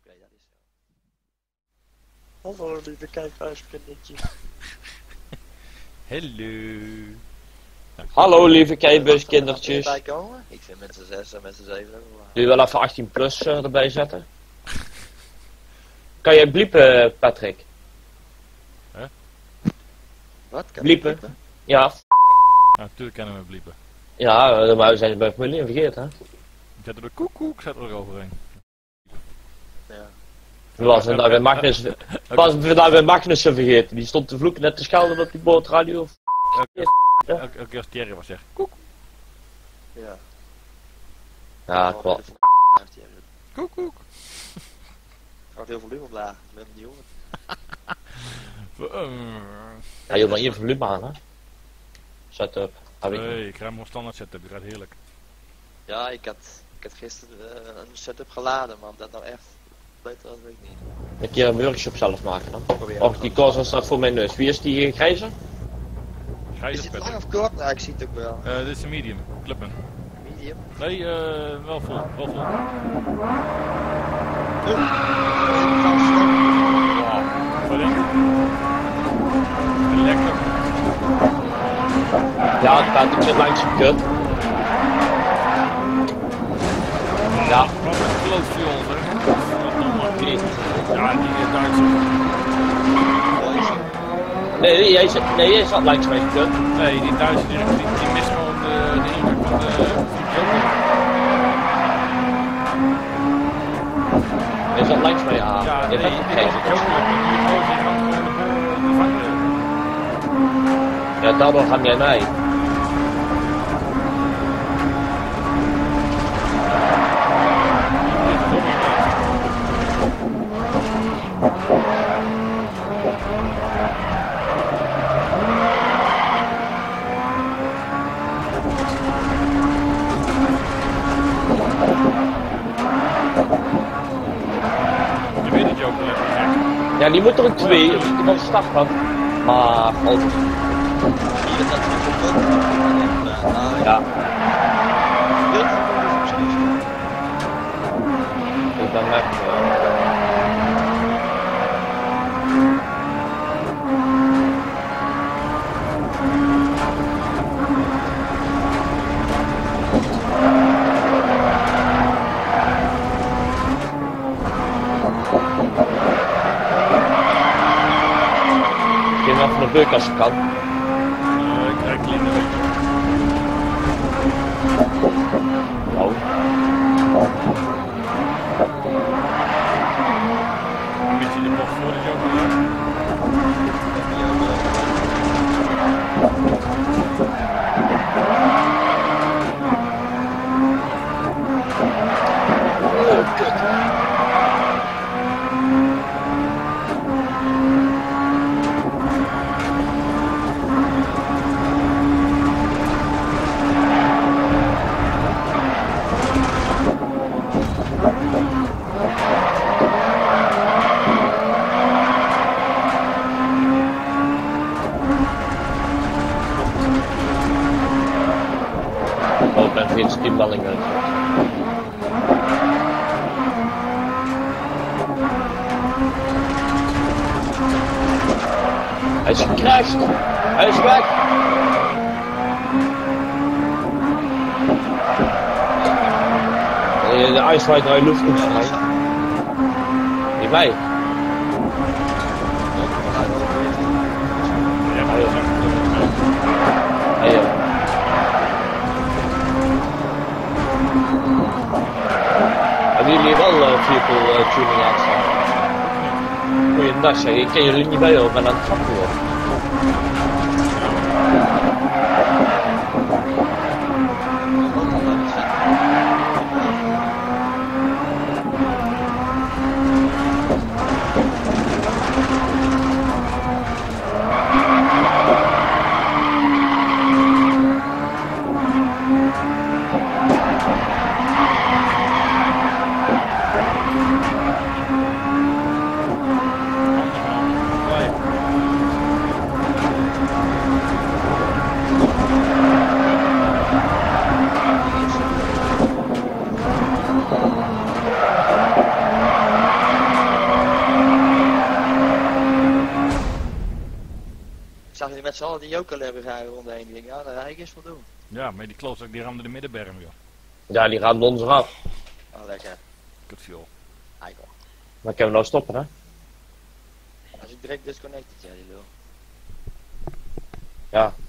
dat is zo. Hallo lieve kijkbuiskindertjes. Hallo. Hallo lieve kijkbuiskindertjes. Erbij komen? Ik vind met z'n 6 en met z'n 7 wel. Wil je wel even 18 plus erbij zetten? Kan jij bliepen, Patrick? Wat? Kan Bliepen? ik bliepen? Ja. Ja, natuurlijk kennen we bliepen. Ja, maar we zijn bij familie vergeten, hè? Zet er de koekoek, zet er overheen. Ja. Was we daar bij Magnussen vergeten? Die stond te vloeken net te schelden op die bootradio. Elke keer als Thierry was zegt koek. Ja. Ja, klopt. Koekoek. Gaat heel volume omlaag. Ik ben een jongen. Ja, je maar één volume aan, hè? Setup. Nee, ik krijg hem standaard setup, die gaat heerlijk. Ja, ik had gisteren een setup geladen, maar dat nou echt beter als weet ik niet. Een keer een workshop zelf maken dan. Probeer Och, die corso staat voor mijn neus. Wie is die grijze? Is Grijze het pet. lang of kort? Nou, ik zie het ook wel. Dit is een medium, Clipman. Medium. Nee, wel vol, wel vol. Wow. Wat denk je? Lekker. Ja, het gaat, ik zit langs je kut. Ja. Wat een klootviool, hè? Wie? Ja, die Duitser. Nee, jij zat langs mijn kut. Nee, die Duitser die mist gewoon de ingang van de joker. Jij zat langs mij aan. Ja, Je nee, bent die vergeten. joker, die hangt gewoon de vangrail. Ja, daardoor ga jij mij. Je weet het joker lekker gek. Ja, die moet er een 2 als ik van de start had. Maar altijd. Hier is dat zo goed. Ja, Dit is precies. ik ben weg. Ik ga even naar beuk als je kan. Ik krijg clean een beetje. Nou, Een beetje de bocht voor de joker. oh, ik ben geen teammelding uit. Hij is gecrashed! Hij is weg! De ijs waait naar je lucht komt vrij. Niet mij. Ja, maar dat is Hey, hebben jullie wel vehicle tuning aanstaan? Goeiedag zeg, ik ken jullie niet bij hoor, ik ben aan het trappen hoor. die met z'n allen die joker hebben rijden rondheen. Die denken, ja, daar rij ik eens voldoen. Ja, maar die klootzak die ramde de middenberm, joh. Ja, die gaat donders af. Oh, lekker. Kutfuel. Eikel. Maar kunnen we nou stoppen, hè? Als ik direct disconnected, ja, die lul. Ja.